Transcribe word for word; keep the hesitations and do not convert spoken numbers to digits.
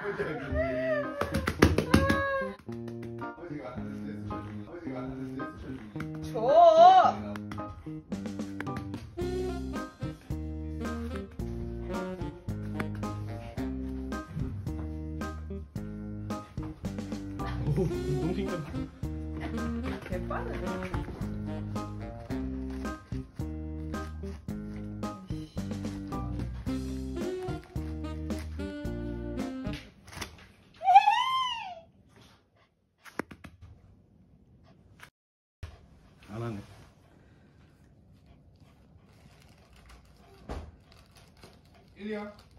줘. 오, 너무 신기하다. 개빠르네. 안 하네. 일이야.